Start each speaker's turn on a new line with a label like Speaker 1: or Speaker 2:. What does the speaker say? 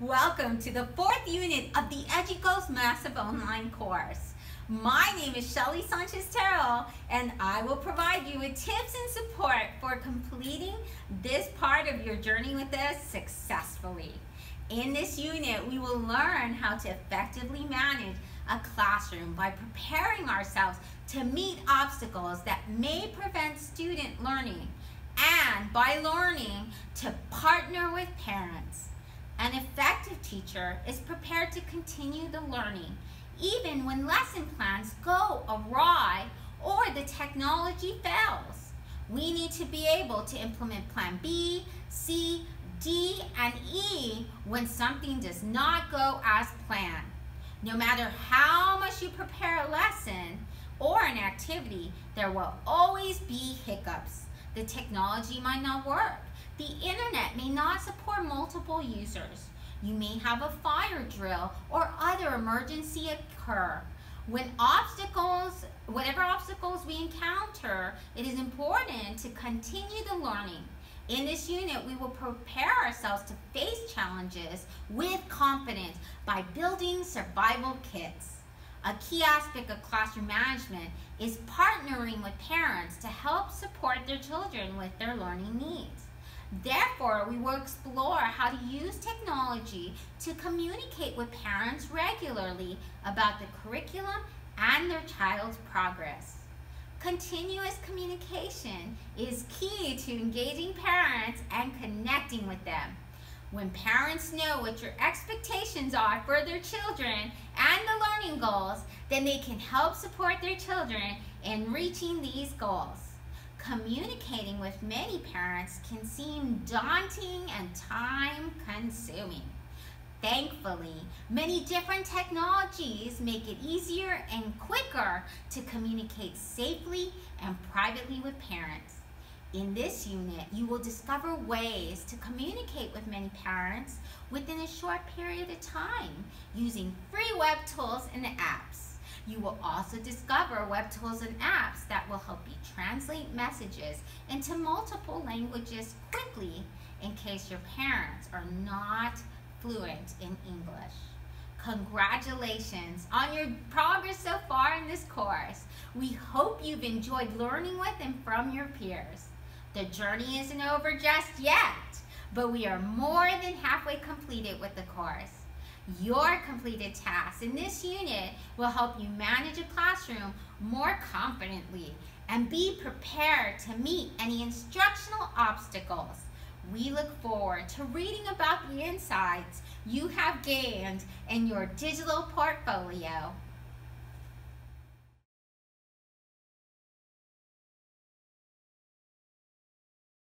Speaker 1: Welcome to the fourth unit of the EduGo's Massive Online course. My name is Shelly Sanchez-Terrell, and I will provide you with tips and support for completing this part of your journey with us successfully. In this unit, we will learn how to effectively manage a classroom by preparing ourselves to meet obstacles that may prevent student learning, and by learning to partner with parents. An effective teacher is prepared to continue the learning even when lesson plans go awry or the technology fails. We need to be able to implement Plan B, C, D, and E when something does not go as planned. No matter how much you prepare a lesson or an activity, there will always be hiccups. The technology might not work. The internet may not support multiple users. You may have a fire drill or other emergency occur. Whatever obstacles we encounter, it is important to continue the learning. In this unit, we will prepare ourselves to face challenges with confidence by building survival kits. A key aspect of classroom management is partnering with parents to help support their children with their learning needs. Therefore, we will explore how to use technology to communicate with parents regularly about the curriculum and their child's progress. Continuous communication is key to engaging parents and connecting with them. When parents know what your expectations are for their children and the learning goals, then they can help support their children in reaching these goals. Communicating with many parents can seem daunting and time-consuming. Thankfully, many different technologies make it easier and quicker to communicate safely and privately with parents. In this unit, you will discover ways to communicate with many parents within a short period of time using free web tools and apps. You will also discover web tools and apps that will help you translate messages into multiple languages quickly in case your parents are not fluent in English. Congratulations on your progress so far in this course. We hope you've enjoyed learning with and from your peers. The journey isn't over just yet, but we are more than halfway completed with the course. Your completed tasks in this unit will help you manage a classroom more confidently and be prepared to meet any instructional obstacles. We look forward to reading about the insights you have gained in your digital portfolio.